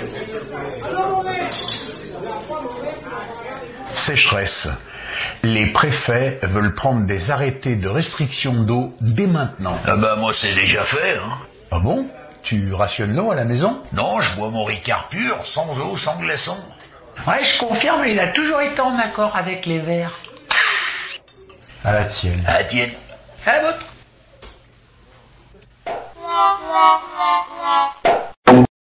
Sécheresse. Les préfets veulent prendre des arrêtés de restriction d'eau dès maintenant. Ah bah moi c'est déjà fait, hein. Ah bon? Tu rationnes l'eau à la maison? Non, je bois mon Ricard pur, sans eau, sans glaçons. Ouais, je confirme, il a toujours été en accord avec les Verts. À la tienne. À la tienne. À la vôtre.